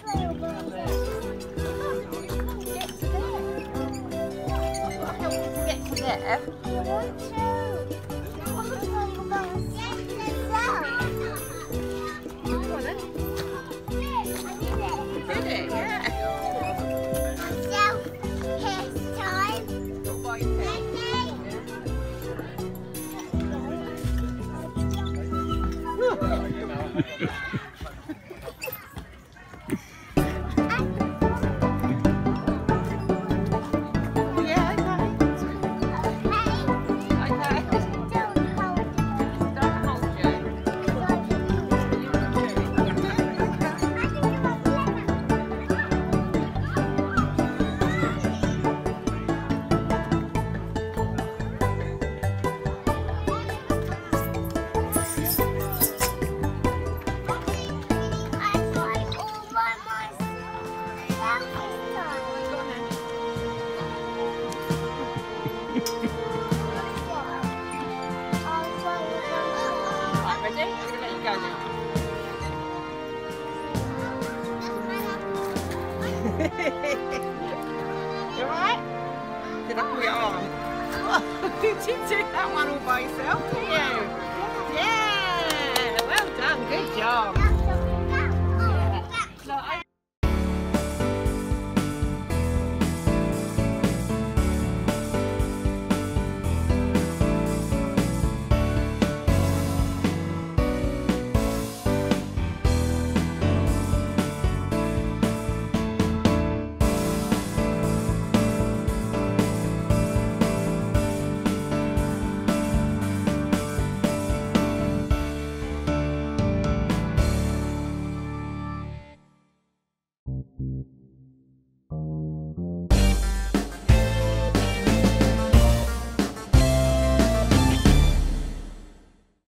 Get to there. I want to. Did it? Yeah. You alright? Did I pull your arm? Oh, did you do that one all by yourself, did you? Yeah! Well done, good job.